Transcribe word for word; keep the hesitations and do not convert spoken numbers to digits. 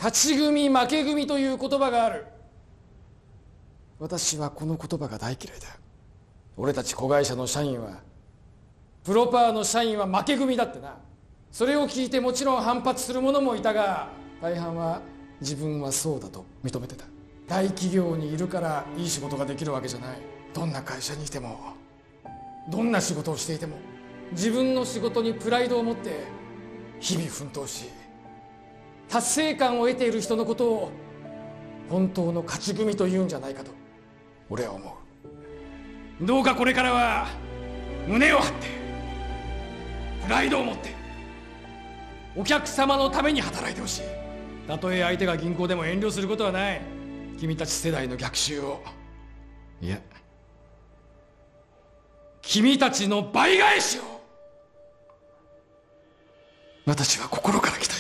勝ち組負け組という言葉がある。私はこの言葉が大嫌いだ。俺たち子会社の社員は、プロパーの社員は負け組だってな。それを聞いてもちろん反発する者もいたが、大半は自分はそうだと認めてた。大企業にいるからいい仕事ができるわけじゃない。どんな会社にいても、どんな仕事をしていても、自分の仕事にプライドを持って日々奮闘し、達成感を得ている人のことを本当の勝ち組というんじゃないかと俺は思う。どうかこれからは胸を張ってプライドを持ってお客様のために働いてほしい。たとえ相手が銀行でも遠慮することはない。君たち世代の逆襲を、いや君たちの倍返しを私は心から期待